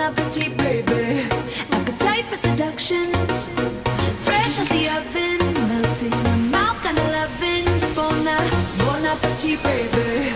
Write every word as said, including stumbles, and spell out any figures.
appetit, baby. Appetite for seduction, fresh out the oven, melting your mouth, kind of loving. Bon, bon appetit, baby.